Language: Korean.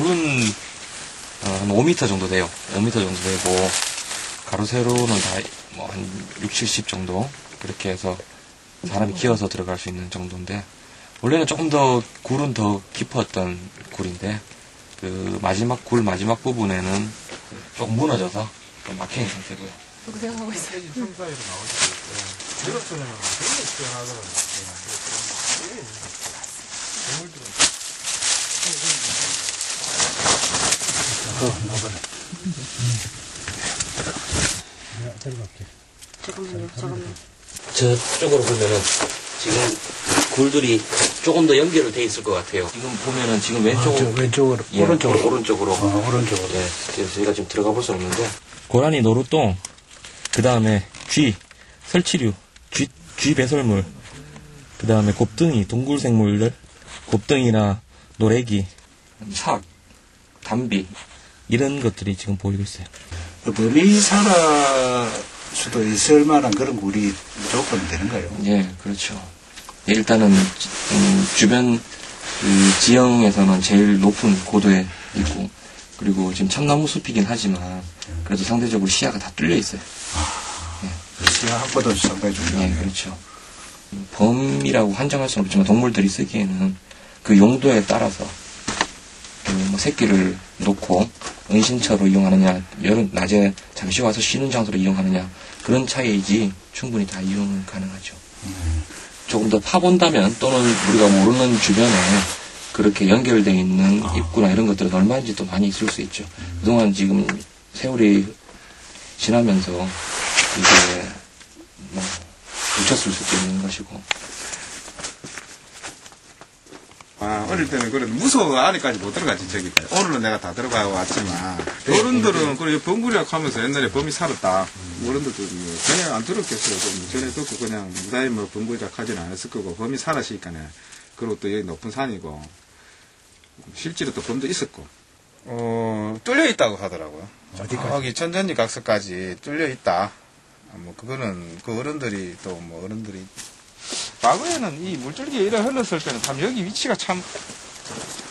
굴은 한 5m 정도 돼요. 5m 정도 되고 가로 세로는 다 뭐 한 6, 70 정도 그렇게 해서 사람이 기어서 들어갈 수 있는 정도인데 원래는 조금 더 굴은 더 깊었던 굴인데 그 마지막 굴 마지막 부분에는 조금 무너져서 좀 막혀있는 상태고요. 그렇게 생각하고 있어요. 3, 4위로 나올 수 있고 유럽처럼 굉장히 시원하더라고요. 잠깐만요. 저쪽으로 보면은 지금 굴들이 조금 더 연결을 돼 있을 것 같아요. 지금 보면은 지금 왼쪽으로, 예, 오른쪽으로. 오른쪽으로. 오른쪽으로. 예, 그래서 저희가 지금 들어가 볼 수 없는데 고라니 노루똥, 그 다음에 쥐, 설치류, 쥐 배설물, 그 다음에 곱등이, 동굴 생물들, 곱등이나 노래기, 삭, 담비 이런 것들이 지금 보이고 있어요. 범위 살아 수도 있을 만한 그런 굴이 무조건 되는가요? 예, 그렇죠. 예, 일단은 주변 그 지형에서는 제일 높은 고도에 있고 그리고 지금 참나무 숲이긴 하지만 그래도 상대적으로 시야가 다 뚫려 있어요. 시야 확보도 상당히 예, 중요하네요. 그렇죠. 범이라고 한정할 수는 없지만 동물들이 쓰기에는 그 용도에 따라서 뭐 새끼를 놓고 은신처로 이용하느냐, 낮에 잠시 와서 쉬는 장소로 이용하느냐 그런 차이이지 충분히 다 이용은 가능하죠. 조금 더 파본다면 또는 우리가 모르는 주변에 그렇게 연결되어 있는 입구나 이런 것들은 얼마인지 또 많이 있을 수 있죠. 그동안 지금 세월이 지나면서 이게 뭐 묻혔을 수도 있는 것이고. 어릴 때는 그래도 무서워 안에까지 못 들어가지 저기까지. 오늘은 내가 다 들어가 왔지만 어른들은 그래 범구리학 하면서 옛날에 범이 살았다. 어른들도 뭐 전혀 안 들었겠어요. 좀 전에 듣고 그냥 무다히 뭐 범구리학 하지는 않았을 거고 범이 살았으니까네. 그리고 또 여기 높은 산이고 실제로 또 범도 있었고 뚫려 있다고 하더라고요. 어디까지? 여기 천전리 각서까지 뚫려 있다. 뭐 그거는 그 어른들이 또 뭐 어른들이 과거에는 이 물줄기에 이래 흘렀을 때는 참 여기 위치가 참